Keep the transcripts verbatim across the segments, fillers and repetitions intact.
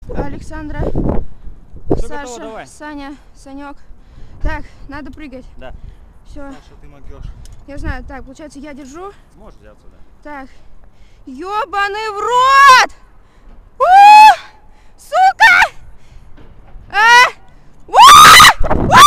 Александра, Все Саша, готово, давай. Саня, Санек. Так, надо прыгать. Да. Все. Саша, ты могешь. Я знаю. Так, получается, я держу. Сможешь взяться, да. Так. Ёбаный в рот! У! Сука! А! У! У!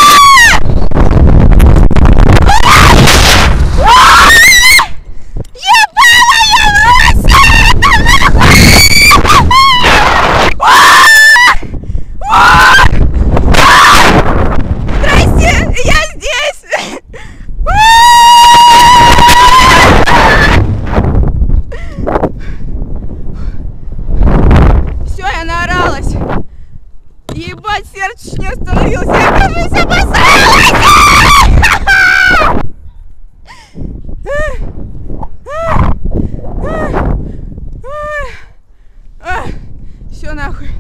Ебать, сердце не остановилось. Я, кажется, обосралась! Все нахуй.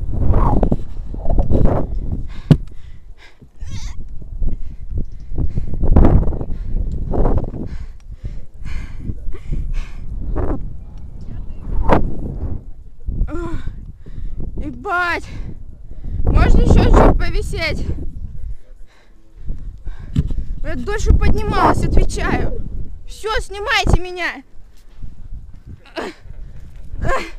Ебать. Можно еще чуть повисеть? Я дольше поднималась, отвечаю. Все, снимайте меня.